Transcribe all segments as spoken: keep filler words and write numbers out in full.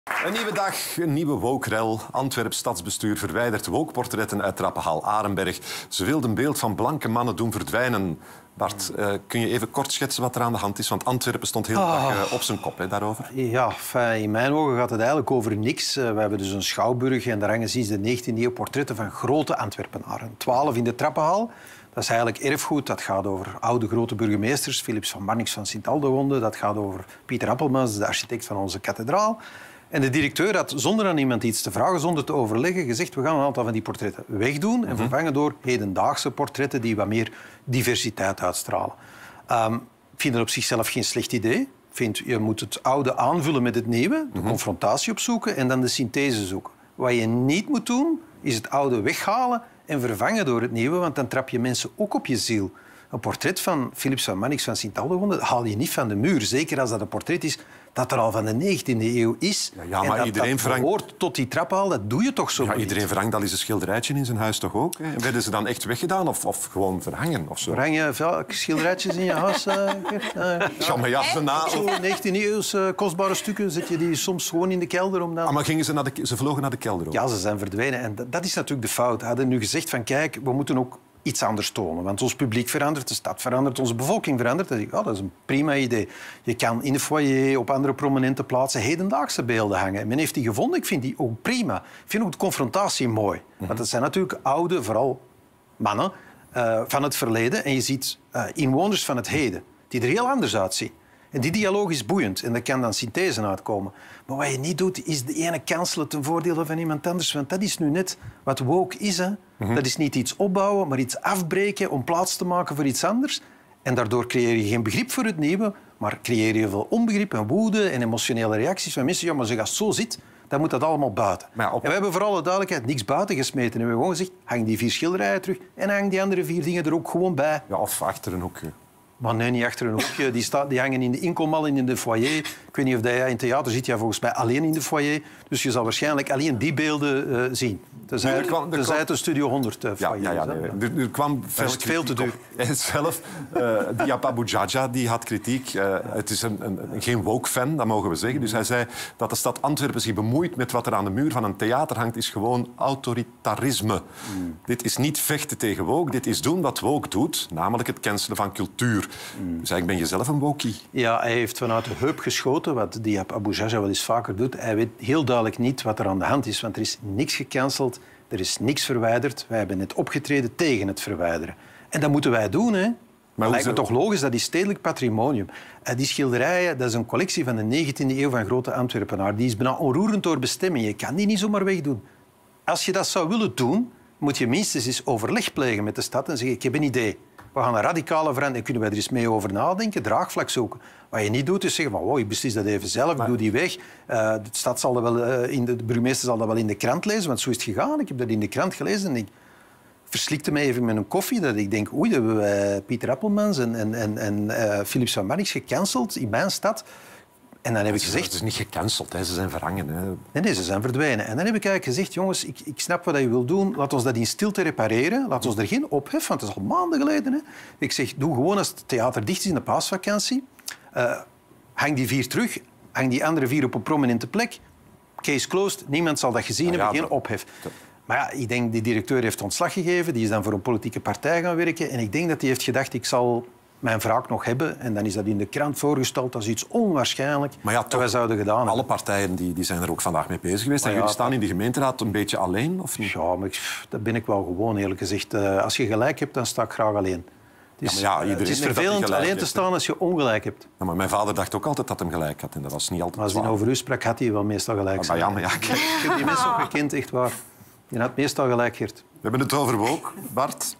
Een nieuwe dag, een nieuwe woke-rel. Antwerps stadsbestuur verwijdert woke-portretten uit Trappenhaal Arenberg. Ze wilden een beeld van blanke mannen doen verdwijnen. Bart, uh, kun je even kort schetsen wat er aan de hand is? Want Antwerpen stond heel oh. erg uh, op zijn kop hè, daarover. Ja, fijn. In mijn ogen gaat het eigenlijk over niks. Uh, we hebben dus een schouwburg en daar hangen sinds de negentiende eeuw portretten van grote Antwerpenaren. Twaalf in de Trappenhaal. Dat is eigenlijk erfgoed. Dat gaat over oude grote burgemeesters. Philips van Marnix van Sint-Aldegonde. Dat gaat over Pieter Appelmans, de architect van onze kathedraal. En de directeur had, zonder aan iemand iets te vragen, zonder te overleggen, gezegd we gaan een aantal van die portretten wegdoen en vervangen door hedendaagse portretten die wat meer diversiteit uitstralen. Um, ik vind dat op zichzelf geen slecht idee. Ik vind, je moet het oude aanvullen met het nieuwe, de confrontatie opzoeken en dan de synthese zoeken. Wat je niet moet doen, is het oude weghalen en vervangen door het nieuwe, want dan trap je mensen ook op je ziel. Een portret van Philips van Marnix van Sint-Aldegonde haal je niet van de muur. Zeker als dat een portret is dat er al van de negentiende eeuw is. Ja, ja, maar en dat, iedereen dat verhangt... behoort tot die trappenhaal, dat doe je toch zo ja, niet. Iedereen verhangt al eens een schilderijtje in zijn huis toch ook? Hè? Werden ze dan echt weggedaan of, of gewoon verhangen? Of zo? Verhang je veel schilderijtjes in je huis? Uh, uh, ja, maar ja, na... Zo negentiende eeuws uh, kostbare stukken zet je die soms gewoon in de kelder. Om dan... ah, maar gingen ze, naar de, ze vlogen naar de kelder ook? Ja, ze zijn verdwenen. En dat, dat is natuurlijk de fout. We hadden nu gezegd van kijk, we moeten ook iets anders tonen. Want ons publiek verandert, de stad verandert, onze bevolking verandert. Dan denk ik, oh, dat is een prima idee. Je kan in de foyer, op andere prominente plaatsen, hedendaagse beelden hangen. Men heeft die gevonden, ik vind die ook prima. Ik vind ook de confrontatie mooi. Mm-hmm. Want het zijn natuurlijk oude, vooral mannen, uh, van het verleden. En je ziet uh, inwoners van het heden, die er heel anders uitzien. En die dialoog is boeiend en er kan dan synthese uitkomen. Maar wat je niet doet, is de ene cancelen ten voordele van iemand anders. Want dat is nu net wat woke is. Hè? Mm-hmm. Dat is niet iets opbouwen, maar iets afbreken om plaats te maken voor iets anders. En daardoor creëer je geen begrip voor het nieuwe, maar creëer je veel onbegrip en woede en emotionele reacties van mensen. Ja, maar als het zo zit, dan moet dat allemaal buiten. Ja, op... En we hebben voor alle duidelijkheid niks buiten gesmeten. En we hebben gewoon gezegd, hang die vier schilderijen terug en hang die andere vier dingen er ook gewoon bij. Ja, of achter een hoekje. Maar nee, niet achter een hoekje. Die, sta, die hangen in de inkommal en in de foyer. Ik weet niet of jij in theater zit, ja, volgens mij alleen in de foyer. Dus je zal waarschijnlijk alleen die beelden uh, zien. Tenzij, nee, kwam, tenzij kwam... het een Studio honderd uh, foyer ja, ja, ja, nee. er, er kwam veel is veel te duur. En zelf, uh, Diap Abu Jaja, die had kritiek. Uh, het is een, een, geen woke-fan, dat mogen we zeggen. Dus hij zei dat de stad Antwerpen zich bemoeit met wat er aan de muur van een theater hangt, is gewoon autoritarisme. Mm. Dit is niet vechten tegen woke, dit is doen wat woke doet, namelijk het cancelen van cultuur. Mm. Dus eigenlijk ben je zelf een wokie. Ja, hij heeft vanuit de heup geschoten, wat Diap Abu Jaja wel eens vaker doet. Hij weet heel duidelijk niet wat er aan de hand is, want er is niks gecanceld, er is niks verwijderd. Wij hebben net opgetreden tegen het verwijderen. En dat moeten wij doen, hè. Maar lijkt me toch logisch, dat is stedelijk patrimonium. Die schilderijen, dat is een collectie van de negentiende eeuw van grote Antwerpenaar. Die is bijna onroerend door bestemming. Je kan die niet zomaar wegdoen. Als je dat zou willen doen, moet je minstens eens overleg plegen met de stad en zeggen, ik heb een idee. We gaan een radicale verandering. Kunnen wij er eens mee over nadenken? Draagvlak zoeken. Wat je niet doet, is zeggen van, wow, ik beslis dat even zelf, ik doe die weg. Uh, de, stad zal dat wel, uh, in de, de burgemeester zal dat wel in de krant lezen, want zo is het gegaan. Ik heb dat in de krant gelezen en ik verslikte mij even met een koffie. Dat ik denk, oei, dat hebben wij Pieter Appelmans en, en, en, en uh, Philips van Marnix gecanceld in mijn stad. En dan heb ik gezegd... Het is niet gecanceld, hè. Ze zijn verhangen. Hè. Nee, nee, ze zijn verdwenen. En dan heb ik eigenlijk gezegd, jongens, ik, ik snap wat je wil doen. Laat ons dat in stilte repareren. Laat ons er geen ophef, want het is al maanden geleden. Hè. Ik zeg, doe gewoon als het theater dicht is in de paasvakantie. Uh, hang die vier terug. Hang die andere vier op een prominente plek. Case closed. Niemand zal dat gezien ja, hebben. Ja, geen ophef. Dat... Maar ja, ik denk, die directeur heeft ontslag gegeven. Die is dan voor een politieke partij gaan werken. En ik denk dat hij heeft gedacht, ik zal... mijn wraak nog hebben. En dan is dat in de krant voorgesteld als iets onwaarschijnlijk maar ja, dat wij zouden gedaan hebben. Alle partijen die, die zijn er ook vandaag mee bezig geweest. Maar en ja, jullie staan in de gemeenteraad een beetje alleen, of niet? Ja, maar ik, dat ben ik wel gewoon, eerlijk gezegd. Uh, als je gelijk hebt, dan sta ik graag alleen. Het is, ja, ja, het is vervelend alleen te staan als je ongelijk hebt. Ja, maar mijn vader dacht ook altijd dat hij gelijk had. En dat was niet altijd maar als hij over u sprak, had hij wel meestal gelijk. Maar ja, maar ja, ik heb die mensen ook gekend, echt waar. Die had meestal gelijk, Geert. We hebben het over woke, Bart.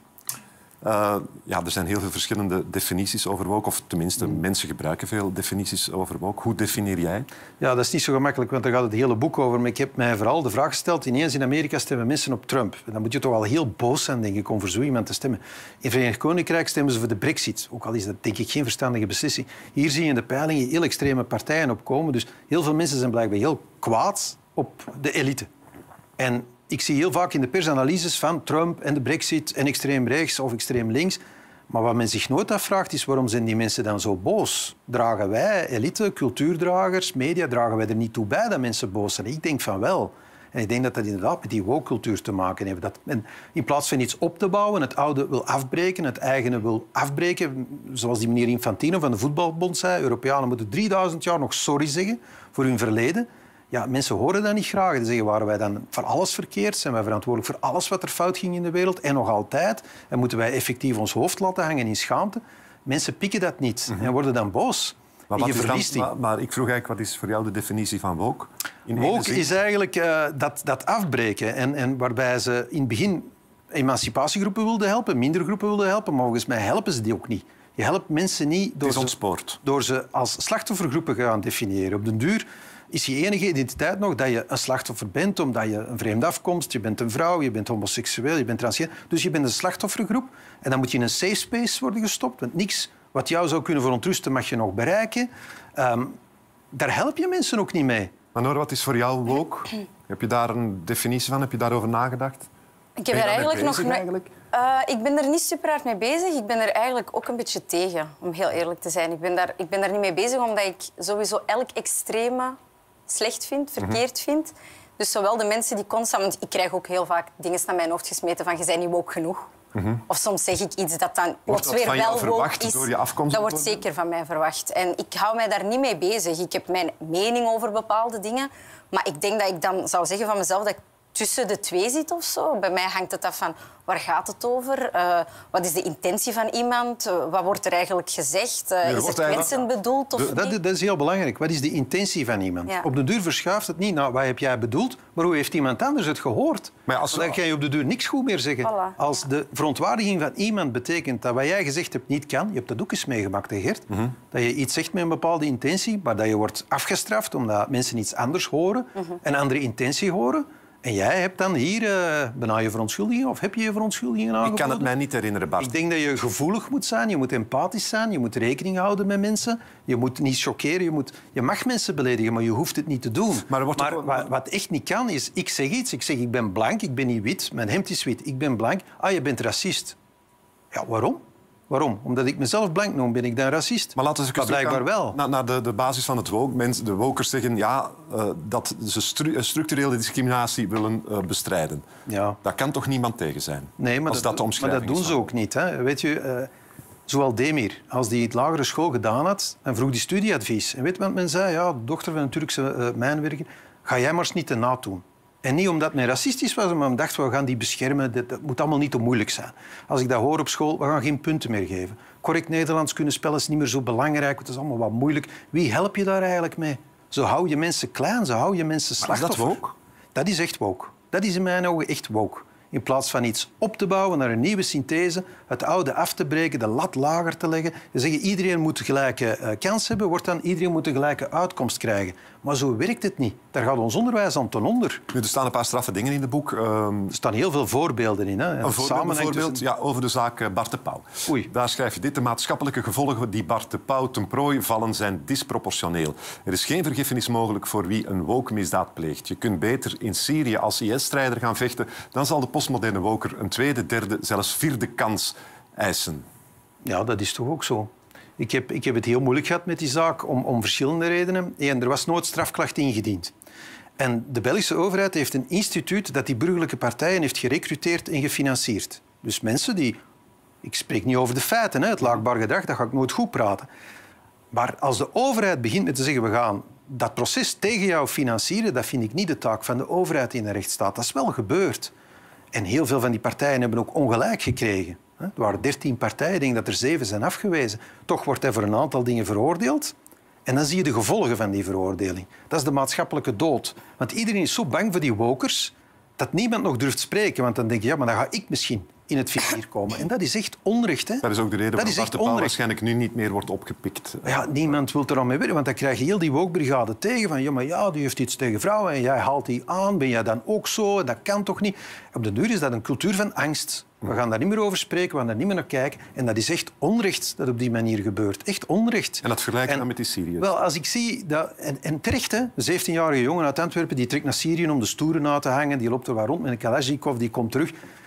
Uh, ja, er zijn heel veel verschillende definities over woke. Of tenminste, mm. mensen gebruiken veel definities over woke. Hoe definieer jij? Ja, dat is niet zo gemakkelijk, want daar gaat het hele boek over. Maar ik heb mij vooral de vraag gesteld... Ineens in Amerika stemmen mensen op Trump. En dan moet je toch al heel boos zijn, denk ik, om voor zo iemand te stemmen. In het Verenigd Koninkrijk stemmen ze voor de Brexit. Ook al is dat, denk ik, geen verstandige beslissing. Hier zie je in de peilingen heel extreme partijen opkomen. Dus heel veel mensen zijn blijkbaar heel kwaad op de elite. En... ik zie heel vaak in de persanalyses van Trump en de Brexit en extreem rechts of extreem links. Maar wat men zich nooit afvraagt is waarom zijn die mensen dan zo boos? Dragen wij, elite, cultuurdragers, media, dragen wij er niet toe bij dat mensen boos zijn? Ik denk van wel. En ik denk dat dat inderdaad met die woke-cultuur te maken heeft. Dat men in plaats van iets op te bouwen, het oude wil afbreken, het eigene wil afbreken. Zoals die meneer Infantino van de Voetbalbond zei, Europeanen moeten drieduizend jaar nog sorry zeggen voor hun verleden. Ja, mensen horen dat niet graag. Ze zeggen, waren wij dan voor alles verkeerd? Zijn wij verantwoordelijk voor alles wat er fout ging in de wereld? En nog altijd. En moeten wij effectief ons hoofd laten hangen in schaamte? Mensen pikken dat niet mm-hmm. en worden dan boos. Maar, wat is dan, maar, maar ik vroeg eigenlijk, wat is voor jou de definitie van woke? In woke is eigenlijk uh, dat, dat afbreken. En, en waarbij ze in het begin emancipatiegroepen wilden helpen, minder groepen wilden helpen, maar volgens mij helpen ze die ook niet. Je helpt mensen niet door, ze, door ze als slachtoffergroepen te gaan definiëren. Op den duur is je enige identiteit nog dat je een slachtoffer bent, omdat je een vreemde afkomst, je bent een vrouw, je bent homoseksueel, je bent transgender. Dus je bent een slachtoffergroep en dan moet je in een safe space worden gestopt, want niks wat jou zou kunnen verontrusten mag je nog bereiken. Um, daar help je mensen ook niet mee. Maar Noor, wat is voor jou woke? Heb je daar een definitie van? Heb je daarover nagedacht? Ik heb er eigenlijk nog... Eigenlijk? Uh, ik ben er niet super hard mee bezig. Ik ben er eigenlijk ook een beetje tegen, om heel eerlijk te zijn. Ik ben daar, ik ben daar niet mee bezig omdat ik sowieso elk extreme slecht vind, verkeerd mm-hmm. vind. Dus zowel de mensen die constant... Want ik krijg ook heel vaak dingen naar mijn hoofd gesmeten van je bent niet woke genoeg. Mm-hmm. Of soms zeg ik iets dat dan plots weer wel woke is. Door je afkomst dat wordt zeker van mij verwacht. En ik hou mij daar niet mee bezig. Ik heb mijn mening over bepaalde dingen. Maar ik denk dat ik dan zou zeggen van mezelf dat ik tussen de twee zit of zo. Bij mij hangt het af van waar gaat het over? Uh, wat is de intentie van iemand? Uh, wat wordt er eigenlijk gezegd? Uh, is het kwetsend bedoeld of dat, niet? Dat is heel belangrijk. Wat is de intentie van iemand? Ja. Op de duur verschuift het niet. Nou, wat heb jij bedoeld? Maar hoe heeft iemand anders het gehoord? Maar als... Dan kan je op de duur niks goed meer zeggen. Voilà. Als de verontwaardiging van iemand betekent dat wat jij gezegd hebt niet kan, je hebt dat ook eens meegemaakt, hè, Gert? Mm-hmm. Dat je iets zegt met een bepaalde intentie, maar dat je wordt afgestraft omdat mensen iets anders horen, mm-hmm. een andere intentie horen. En jij hebt dan hier uh, bijna je verontschuldiging, of heb je je verontschuldigingen aangeboden? Ik kan het mij niet herinneren, Bart. Ik denk dat je gevoelig moet zijn, je moet empathisch zijn, je moet rekening houden met mensen. Je moet niet choqueren, je, moet, je mag mensen beledigen, maar je hoeft het niet te doen. Maar, wordt maar ook... wat, wat echt niet kan, is ik zeg iets, ik zeg ik ben blank, ik ben niet wit, mijn hemd is wit, ik ben blank. Ah, je bent racist. Ja, waarom? Waarom? Omdat ik mezelf blank noem, ben ik dan racist? Maar laten we eens blijkbaar wel. Naar, naar de, de basis van het woke. Mensen, de wokers zeggen ja, uh, dat ze stru structurele discriminatie willen uh, bestrijden. Ja. Daar kan toch niemand tegen zijn? Nee, maar, als dat, dat, de maar dat doen ze ook niet. Hè. Weet je, uh, zoals Demir, als die het lagere school gedaan had, en vroeg die studieadvies. En weet je wat men zei? Ja, de dochter van een Turkse uh, mijnwerker, ga jij maar eens niet te na doen. En niet omdat men racistisch was, maar men dacht, we gaan die beschermen. Dat, dat moet allemaal niet te moeilijk zijn. Als ik dat hoor op school, we gaan geen punten meer geven. Correct Nederlands kunnen spellen is niet meer zo belangrijk. Het is allemaal wat moeilijk. Wie help je daar eigenlijk mee? Zo hou je mensen klein, zo hou je mensen slachtoffer. Maar is dat woke? Dat is echt woke. Dat is in mijn ogen echt woke. In plaats van iets op te bouwen naar een nieuwe synthese, het oude af te breken, de lat lager te leggen. Je zegt, iedereen moet gelijke uh, kans hebben, wordt dan iedereen moet een gelijke uitkomst krijgen. Maar zo werkt het niet. Daar gaat ons onderwijs aan ten onder. Nu, er staan een paar straffe dingen in het boek. Um... Er staan heel veel voorbeelden in. Hè. Een voorbeeld, bijvoorbeeld tussen... ja, over de zaak Bart de Pauw. Oei. Daar schrijf je dit. De maatschappelijke gevolgen die Bart de Pauw ten prooi vallen zijn disproportioneel. Er is geen vergiffenis mogelijk voor wie een woke misdaad pleegt. Je kunt beter in Syrië als I S-strijder gaan vechten. Dan zal de postmoderne woker een tweede, derde, zelfs vierde kans eisen. Ja, dat is toch ook zo. Ik heb, ik heb het heel moeilijk gehad met die zaak om, om verschillende redenen. Eén, er was nooit strafklacht ingediend. En de Belgische overheid heeft een instituut dat die burgerlijke partijen heeft gerecruteerd en gefinancierd. Dus mensen die... Ik spreek niet over de feiten, hè, het laakbaar gedrag, dat ga ik nooit goed praten. Maar als de overheid begint met te zeggen, we gaan dat proces tegen jou financieren, dat vind ik niet de taak van de overheid in een rechtsstaat. Dat is wel gebeurd. En heel veel van die partijen hebben ook ongelijk gekregen. Er waren dertien partijen, ik denk dat er zeven zijn afgewezen. Toch wordt hij voor een aantal dingen veroordeeld. En dan zie je de gevolgen van die veroordeling. Dat is de maatschappelijke dood. Want iedereen is zo bang voor die wokers dat niemand nog durft spreken. Want dan denk je, ja, maar dan ga ik misschien in het vizier komen. En dat is echt onrecht. Hè? Dat is ook de reden waarom Bart de Pauw waarschijnlijk nu niet meer wordt opgepikt. Ja, niemand wil er aan mee werken, want dan krijg je heel die woke-brigade tegen. Van, ja, maar ja, die heeft iets tegen vrouwen en jij haalt die aan. Ben jij dan ook zo? Dat kan toch niet? Op de duur is dat een cultuur van angst. We gaan daar niet meer over spreken, we gaan daar niet meer naar kijken. En dat is echt onrecht dat op die manier gebeurt. Echt onrecht. En dat vergelijkt dan met die Syriërs? Wel, als ik zie... Dat, en, en terecht, hè, een zeventienjarige jongen uit Antwerpen die trekt naar Syrië om de stoeren na te hangen. Die loopt er waar rond met een Kalashnikov, die komt terug.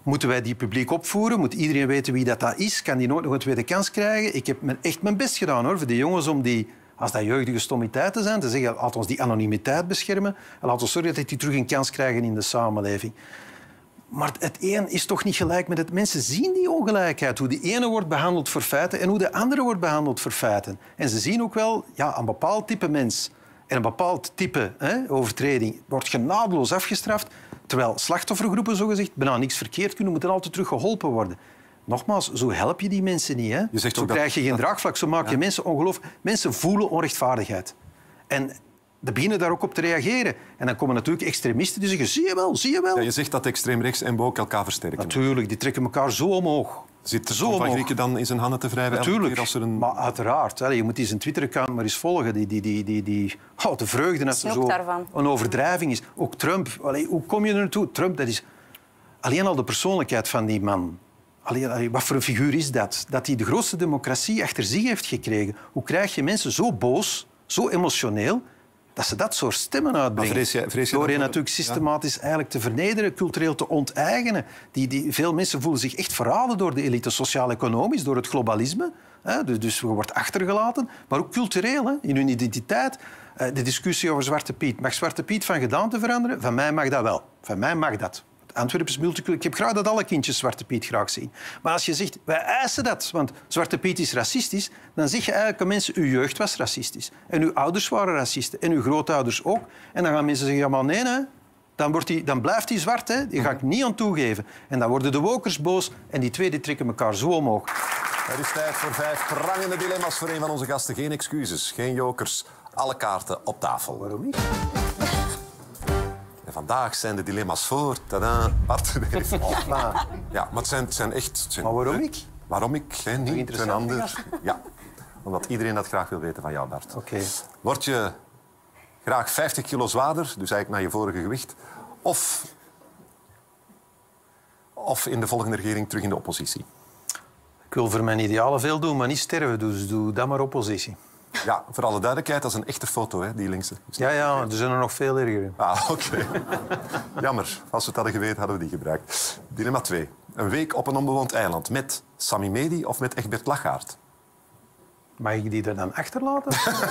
Moeten wij die publiek opvoeren? Moet iedereen weten wie dat, dat is? Kan die nooit nog een tweede kans krijgen? Ik heb echt mijn best gedaan hoor, voor die jongens om die, als dat jeugdige stommiteiten zijn, te zeggen, laat ons die anonimiteit beschermen en laat ons zorgen dat die terug een kans krijgen in de samenleving. Maar het een is toch niet gelijk met het. Mensen zien die ongelijkheid, hoe de ene wordt behandeld voor feiten en hoe de andere wordt behandeld voor feiten. En ze zien ook wel, ja, een bepaald type mens en een bepaald type hè, overtreding wordt genadeloos afgestraft, terwijl slachtoffergroepen zogezegd bijna niks verkeerd kunnen, moeten altijd terug geholpen worden. Nogmaals, zo help je die mensen niet. Hè? Je zegt zo krijg je geen dat... draagvlak, zo maak je ja. mensen ongelooflijk. Mensen voelen onrechtvaardigheid. En die beginnen daar ook op te reageren. En dan komen natuurlijk extremisten die zeggen, zie je wel, zie je wel. Ja, je zegt dat extreem rechts en woke elkaar versterken. Natuurlijk, die trekken elkaar zo omhoog. Zit de Tom van Grieken dan in zijn handen te wrijven? Natuurlijk, als er een... maar uiteraard. Hè, je moet die zijn Twitter-account maar eens volgen. Die, die, die, die, die, oh, de vreugde dat er zo daarvan. een overdrijving is. Ook Trump, allee, hoe kom je er naartoe? Trump, dat is alleen al de persoonlijkheid van die man. Allee, allee, wat voor een figuur is dat? Dat hij de grootste democratie achter zich heeft gekregen. Hoe krijg je mensen zo boos, zo emotioneel, dat ze dat soort stemmen uitbrengen? Vrees je, vrees je Door je dat... natuurlijk systematisch ja. eigenlijk te vernederen, cultureel te onteigenen. Die, die, veel mensen voelen zich echt verraden door de elite, sociaal-economisch, door het globalisme. Hè? Dus, dus je wordt achtergelaten, maar ook cultureel, hè? In hun identiteit. De discussie over Zwarte Piet. Mag Zwarte Piet van gedaante veranderen? Van mij mag dat wel. Van mij mag dat. Antwerps multicultureel. Ik heb graag dat alle kindjes Zwarte Piet graag zien. Maar als je zegt, wij eisen dat, want Zwarte Piet is racistisch, dan zeg je eigenlijk aan mensen, uw jeugd was racistisch. En uw ouders waren racisten. En uw grootouders ook. En dan gaan mensen zeggen, ja, maar nee, nee. Dan, wordt die, dan blijft hij zwart, hè. Die ga ik niet aan toegeven. En dan worden de wokers boos en die twee die trekken elkaar zo omhoog. Het is tijd voor vijf prangende dilemma's voor een van onze gasten. Geen excuses, geen jokers. Alle kaarten op tafel. Waarom niet? En vandaag zijn de dilemma's voor... Tadaa, Bart. Oh, maar. Ja, maar het zijn, het zijn echt... Het zijn, maar waarom ik? Waarom ik? Jij niet, een ander. Ja, omdat iedereen dat graag wil weten van jou, Bart. Oké. Okay. Word je graag vijftig kilo zwaarder, dus eigenlijk naar je vorige gewicht, of, of in de volgende regering terug in de oppositie? Ik wil voor mijn idealen veel doen, maar niet sterven, dus doe dan maar oppositie. Ja, voor alle duidelijkheid, dat is een echte foto, hè, die linkse. Ja, ja, er zijn er nog veel erger. Ah, oké. Okay. Jammer. Als we het hadden geweten, hadden we die gebruikt. Dilemma twee. Een week op een onbewoond eiland met Sami Medi of met Egbert Lachaert? Mag ik die er dan achterlaten?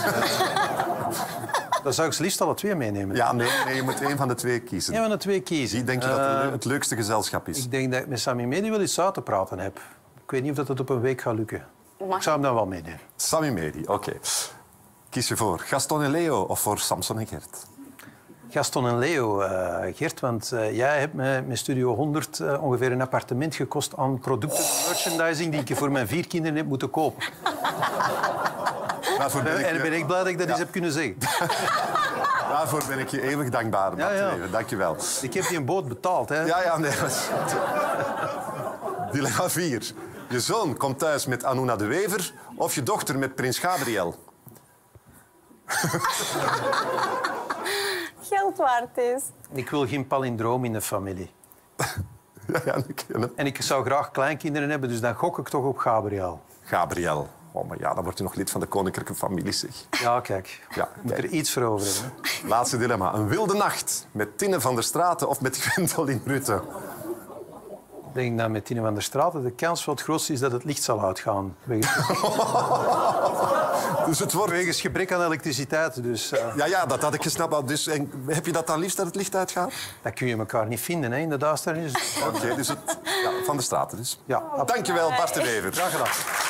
Dan zou ik ze liefst alle twee meenemen. Ja, nee, nee, je moet één van de twee kiezen. Eén van de twee kiezen. Die denk je dat het, het leukste gezelschap is? Ik denk dat ik met Sami Medi wel eens uit te praten heb. Ik weet niet of dat op een week gaat lukken. Ik zou hem dan wel meenemen. Sami Medi, oké. Okay. Kies je voor Gaston en Leo of voor Samson en Gert? Gaston en Leo, uh, Gert, want uh, jij hebt met, met Studio honderd uh, ongeveer een appartement gekost aan producten en merchandising die ik voor mijn vier kinderen heb moeten kopen. Daarvoor ben ik, en dan ben ik blij dat ik dat ja. eens heb kunnen zeggen. Daarvoor ben ik je eeuwig dankbaar, ja, ja. Dank je wel. Ik heb die een boot betaald, hè? Ja, ja, nee. Dilemma vier. Je zoon komt thuis met Anuna de Wever of je dochter met prins Gabriel? Geld waard is. Ik wil geen palindroom in de familie. Ja, ja, ik ken het. En ik zou graag kleinkinderen hebben, dus dan gok ik toch op Gabriel. Gabriel. Oh, maar ja, dan word je nog lid van de koninklijke familie, zeg. Ja, kijk. Ja, je moet er iets voor over hebben. Hè? Laatste dilemma. Een wilde nacht met Tinne van der Straten of met Gwendoline Rutte? Ik denk dat met Tine van der Straten de kans wat het grootste is dat het licht zal uitgaan. Wegens, dus het wordt... Wegens gebrek aan elektriciteit. Dus, uh... Ja, ja, dat had ik gesnapt. Dus, en, heb je dat dan liefst dat het licht uitgaat? Dat kun je elkaar niet vinden, hè, in de duisternis. Oké, okay, dus het, ja, van der Straten dus. Ja, dankjewel, Bart de Wever. Graag gedaan.